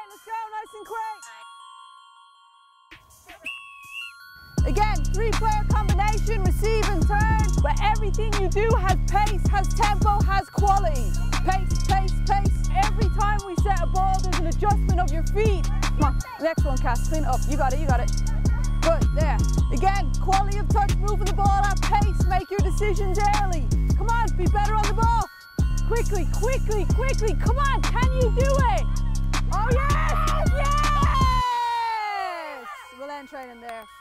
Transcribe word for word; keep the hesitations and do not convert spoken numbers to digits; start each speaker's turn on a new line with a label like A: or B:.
A: let's go, nice and quick. Again, three-player combination, receive and turn, where everything you do has pace, has tempo, has quality. Pace, pace, pace. Every time we set a ball, there's an adjustment of your feet. Come on, next one, Cass, clean it up. You got it, you got it. Good, there. Again, quality of touch, moving the ball at pace, make your decisions early. Come on, be better on the ball. Quickly, quickly, quickly, come on, can you do it? Oh yes, yes! We'll end training there.